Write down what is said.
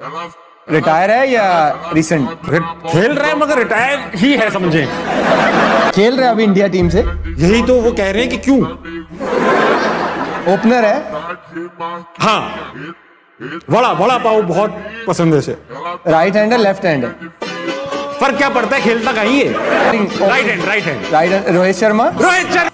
Retire है या recent? खेल रहा है मगर रिटायर ही है समझे। खेल रहे अभी इंडिया टीम से? यही तो वो कह रहे हैं कि क्यों। ओपनर है? हाँ, वड़ा पाव बहुत पसंद है इसे। राइट हैंड है लेफ्ट हैंड है? फर्क क्या पड़ता है, खेलता कहीं है। Right hand. रोहित शर्मा?